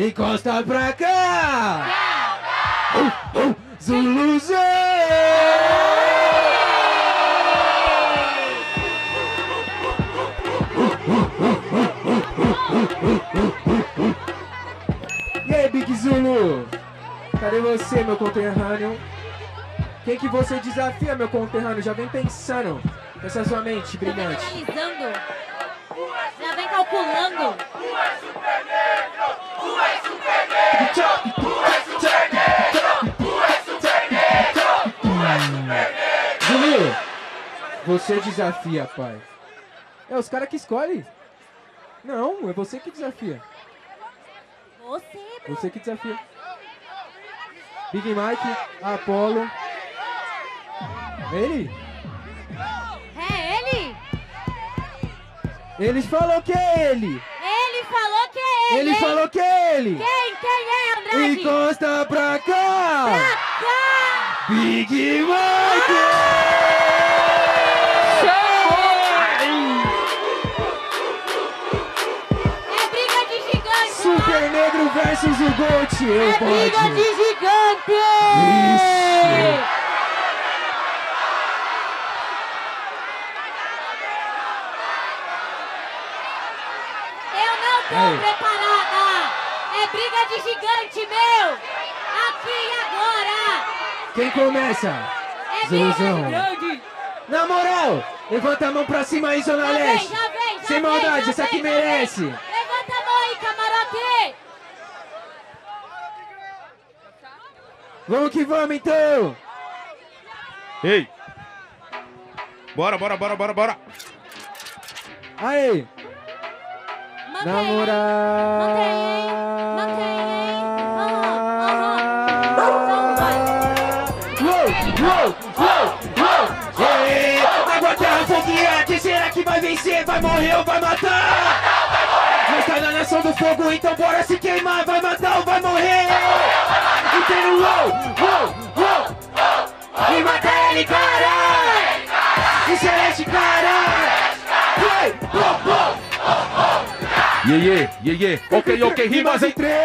encosta pra cá. Zuluzão. E aí, Big Zulu? Cadê você, meu conterrâneo? Quem que você desafia, meu conterrâneo? Já vem pensando nessa sua mente brilhante. Analisando. Já vem calculando. Zulu, você desafia, pai. É os caras que escolhem. Não, é você que desafia. Você que desafia. Big Mike, Apollo. Ele? É ele? Ele falou que é ele. Ele falou que é ele. Ele falou que é ele. Quem é, Andrade? Encosta pra cá. Pra cá. Big Mike. É briga de gigante. Super Negro versus o Gold. É briga de gigante. Isso. Tô preparada! É briga de gigante, meu! Aqui e agora! Quem começa? É Zuluzão. grande! Na moral, levanta a mão pra cima aí, Zona Leste. Já vem, sem maldade, essa aqui merece. Levanta a mão aí, camarote! Vamos que vamos, então. Ei! Bora! Aí. Na moral. Água, terra, fogo e ar. Quem será que vai vencer? Vai morrer ou vai matar? Nós tá na nação do fogo, então bora se queimar. Vai matar ou vai morrer? Inteiro, e mata ele, cara! E celeste, cara! Ok, rimas em três.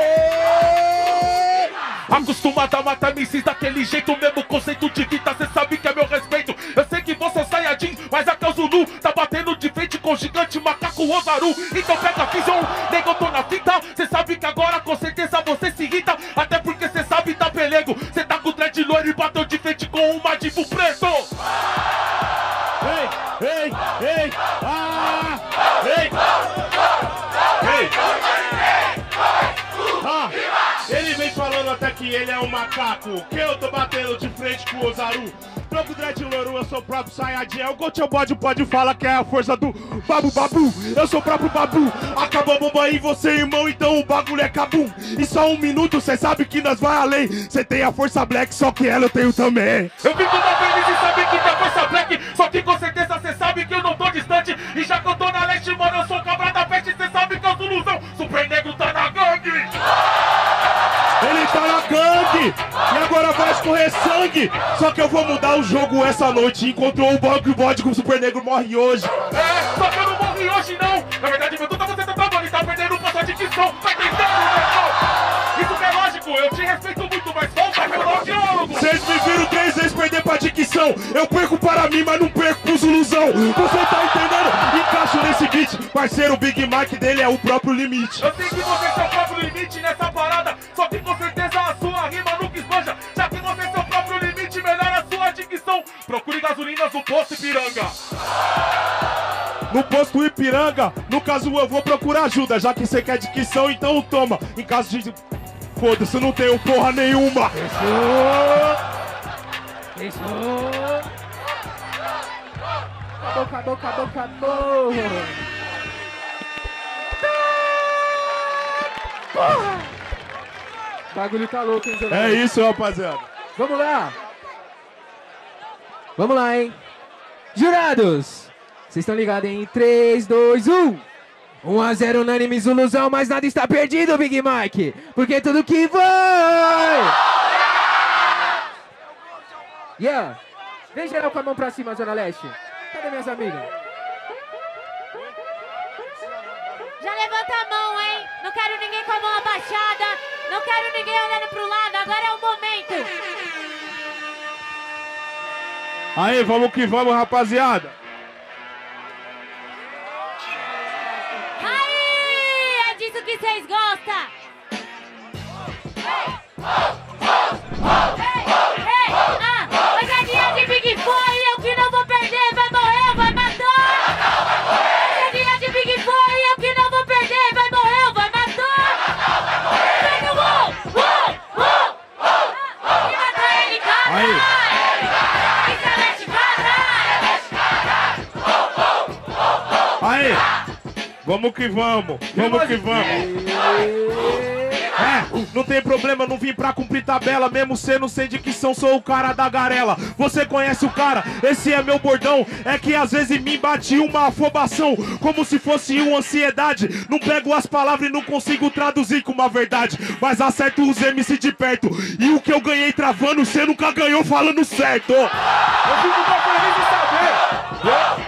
Acostumado a matar MCs daquele jeito, mesmo conceito de vida, cê sabe que é meu respeito. Eu sei que você é Saiyajin, mas aqui é o Zulu. Tá batendo de frente com o gigante macaco Rosaru. Então pega a visão, nego, eu tô na fita. Cê sabe que agora com certeza você se irrita. Até porque cê sabe tá pelego. Cê tá com o dread loiro e bateu de frente com um Madibu preto. Ele vem falando até que ele é um macaco, que eu tô batendo de frente com o Ozaru. Troco dread louro, eu sou o próprio Saiyajin. É o Gold Bode pode falar que é a força do Babu Babu. Eu sou o próprio Babu. Acabou a bomba aí, você irmão, então o bagulho é cabum. E só um minuto, cê sabe que nós vai além. Cê tem a força black, só que ela eu tenho também. Eu fico da feliz e saber que tem a força black. Só que com certeza cê sabe que eu não tô distante. E já que eu tô na leste, mano, eu sou o cabra da peste. Cê sabe que eu sou Zuluzão. Super Negro tá na gangue. Ele tá na gangue e agora vai escorrer sangue. Só que eu vou mudar o jogo essa noite. Encontrou o bode com o Super Negro morre hoje. É, só que eu não morri hoje não. Na verdade, meu tudo você tá travando e tá perdendo o passo de dicção. Tá tentando, meu irmão. Isso que é lógico, eu te respeito muito, mas falta meu diálogo. Vocês me viram 3 vezes perder pra dicção. Eu perco para mim, mas não perco pro Zuluzão. Você tá entendendo? Encaixo nesse beat. Parceiro, o Big Mike dele é o próprio limite. Eu sei que você é seu próprio limite nessa parada. Só que com certeza a sua rima nunca esbanja. Já que você é seu próprio limite, melhora a sua dicção. Procure gasolinas no posto Ipiranga. No posto Ipiranga, no caso eu vou procurar ajuda. Já que você quer dicção, então toma. Em caso de... Foda-se, eu não tenho porra nenhuma. Fechou. Acabou. Porra! O bagulho tá louco, hein, Zé? É isso, rapaziada. Vamos lá, hein? Jurados, vocês estão ligados, hein? 3, 2, 1. 1-0 unânime Zuluzão, mas nada está perdido, Big Mike. Porque tudo que vai... Yeah. Vem geral com a mão pra cima, Zona Leste. Cadê minhas amigas? Já levanta a mão, hein? Não quero ninguém com a mão abaixada. quero ninguém olhando pro lado, agora é o momento. Aí, vamos que vamos, rapaziada. Aí, é disso que vocês gostam. Hoje é dia de Big Four e eu que não vou perder, vai morrer, vai matar. Hoje é dia de Big Four e eu que não vou perder, vai morrer, vai matar. Vem no e matar ele, cara. Aí, vamos que vamos, vamos que vamos. Não tem problema, não vim pra cumprir tabela. Mesmo sendo sem dicção, sou o cara da garela. Você conhece o cara, esse é meu bordão. É que às vezes me bate uma afobação, como se fosse uma ansiedade. Não pego as palavras e não consigo traduzir com uma verdade, mas acerto os MC de perto. E o que eu ganhei travando, você nunca ganhou falando certo. Eu fico tão feliz de saber.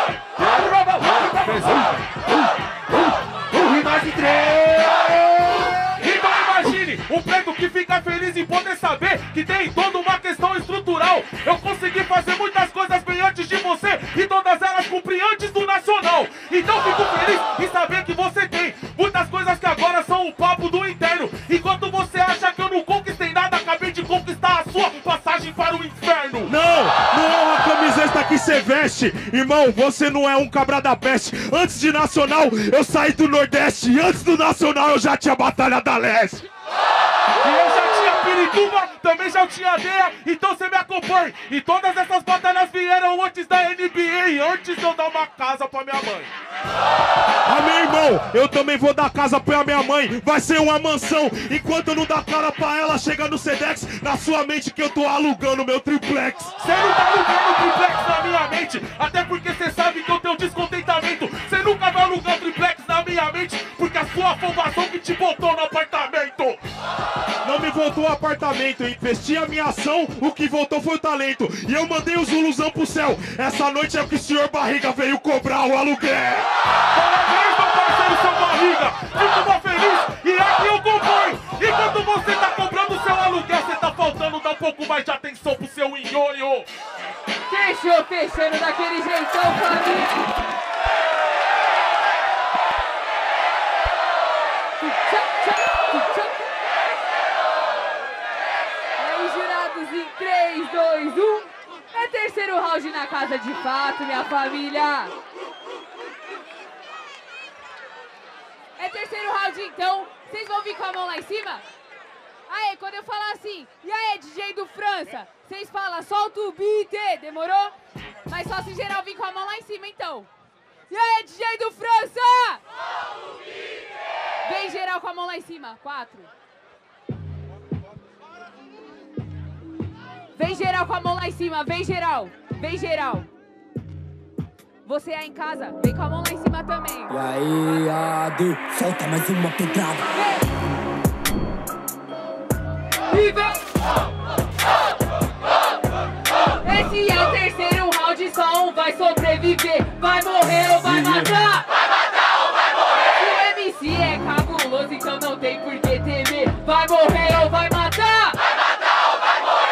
E mais de 3. Então imagine um preto que fica feliz em poder saber que tem toda uma questão estrutural. Eu consegui fazer muitas coisas bem antes de você e todas elas cumpri antes do nacional. Então fico feliz em saber que você tem muitas coisas que agora são o papo do interno. Enquanto você acha que eu não conquistei nada, acabei de conquistar a sua passagem para o inferno. Não é uma camiseta que você veste. Irmão, você não é um cabra da peste. Antes de nacional, eu saí do Nordeste. E antes do nacional, eu já tinha Batalha da Leste. E eu já tinha Pirituba, também já tinha Deia, então você me acompanha. E todas essas batalhas vieram antes da NBA, antes de eu dar uma casa pra minha mãe. Amém, irmão, eu também vou dar casa pra minha mãe. Vai ser uma mansão. Enquanto eu não dar cara pra ela, chega no Sedex, na sua mente que eu tô alugando meu triplex. Você não tá alugando triplex na minha mente, até porque você sabe que eu tenho descontentamento. Você nunca vai alugar triplex na minha mente, porque a sua afobação que te botou no apartamento. Não me voltou o apartamento, eu investi a minha ação, o que voltou foi o talento. E eu mandei os Zuluzão pro céu. Essa noite é o que o senhor Barriga veio cobrar o aluguel. Parabéns, meu parceiro, seu Barriga. Fico mó feliz e aqui eu compõe. Enquanto você tá comprando seu aluguel, você tá faltando dar um pouco mais de atenção pro seu nhonho. Fechou, fechando daquele jeitão, família. Aí, jurados, em 3, 2, 1. É terceiro round na casa de fato, minha família. É terceiro round, então. Vocês vão vir com a mão lá em cima? Aê, quando eu falar assim, e aí, DJ do França? Vocês falam, solta o beat, demorou? Mas só se geral vir com a mão lá em cima, então. E aí, DJ do França? Solta o beat! Vem geral com a mão lá em cima, 4. Vem geral com a mão lá em cima, vem geral, vem geral. Você aí em casa, vem com a mão lá em cima também. E aí, Adu, solta mais uma pedrada. E vem! Esse é o terceiro round, só um vai sobreviver. Vai morrer ou vai matar? Vai matar ou vai morrer? O MC é cabuloso, então não tem por que temer. Vai morrer ou vai matar? Vai matar ou vai morrer?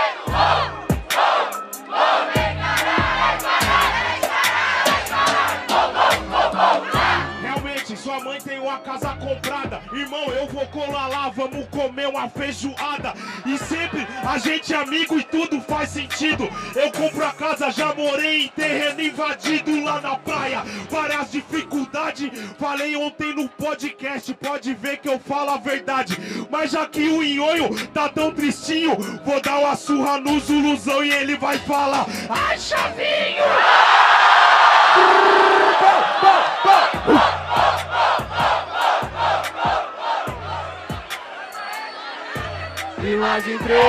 Realmente, sua mãe tem uma casa comprada. Irmão, eu vou colar lá, vamos comer uma feijoada. E sempre a gente é amigo e tudo faz sentido. Eu compro a casa, já morei em terreno invadido lá na praia. Várias dificuldades, falei ontem no podcast. Pode ver que eu falo a verdade. Mas já que o Nhonho tá tão tristinho, vou dar uma surra no Zuluzão e ele vai falar: ai, Chavinho! Imagem 3.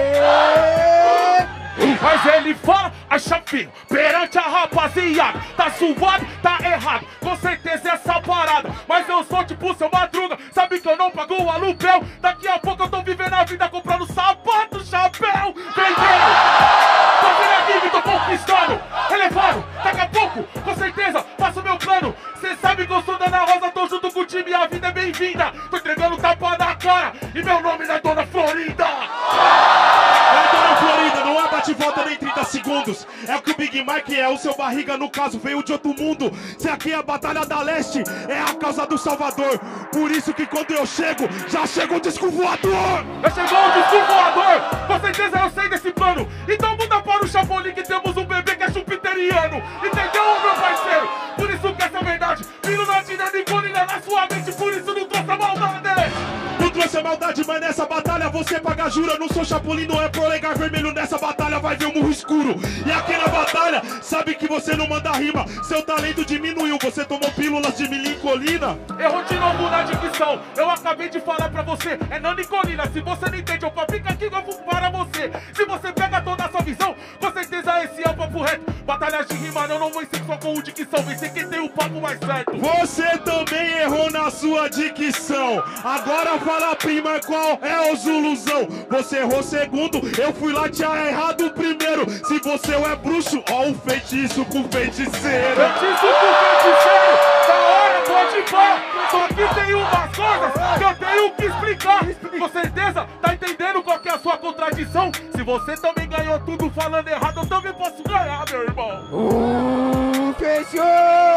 Mas ele fala, ai Chavinho, perante a rapaziada, tá suado, tá errado, com certeza essa parada. Mas eu sou tipo seu Madruga, sabe que eu não pago o aluguel. Daqui a pouco eu tô vivendo a vida comprando sapato, chapéu, vendendo. Tô vendo a vida, tô conquistando, elevado, daqui a pouco, com certeza, faço meu plano. Cê sabe que eu sou da Ana Rosa, tô junto com o time e a vida é bem-vinda. Tô entregando tapa na cara, e meu nome não é Dona Florinda. É Dona Florinda, não é bate-volta nem 30 segundos. É o que o Big Mike é, o seu barriga no caso veio de outro mundo. Se aqui é a Batalha da Leste, é a causa do Salvador. Por isso que quando eu chego, já chega o disco voador. Eu chegou o disco voador, com certeza eu sei desse plano. Então muda para o Chapolin que temos um bebê que é chupiteriano. Entendeu, meu parceiro? Por isso que essa é a verdade. Filho na tira de colina na sua mente, por isso não trouxe a maldade. Não trouxe a maldade, mas nessa batalha você paga jura. Não sou Chapolin, não é polegar vermelho. Nessa batalha vai ver um murro escuro. E aqui na batalha, sabe que você não manda rima. Seu talento diminuiu, você tomou pílulas de milincolina. Errou de novo na dicção. Eu acabei de falar pra você, é nanicolina. Se você não entende, eu fabrico aqui novo para você. Se você pega toda a sua visão, com certeza esse é o papo reto. Batalhas de rima, eu não vou ensinar só com o dicção. Vencer quem tem o papo mais certo. Você também errou na sua dicção. Agora fala, prima, qual é o Zuluzão? Você errou segundo, eu fui lá te errado primeiro. Se você é bruxo, ó o feitiço com feiticeiro. Feitiço com feiticeiro, da hora, pode ir pá. Só que tem umas coisas que eu tenho que explicar. Com certeza, tá entendendo qual que é a sua contradição? Se você também ganhou tudo falando errado, eu também posso ganhar, meu irmão. Fechou!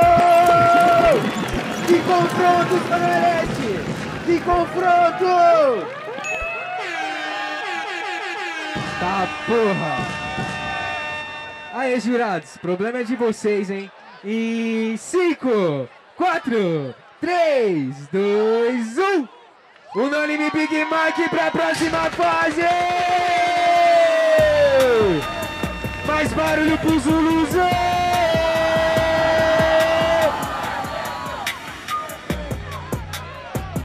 Que confronto, Canalete! Que confronto! Tá porra! Aê, jurados, problema é de vocês, hein? E 5, 4, 3, 2, 1! Unânime Big Mike pra próxima fase! Mais barulho pro Zuluzão!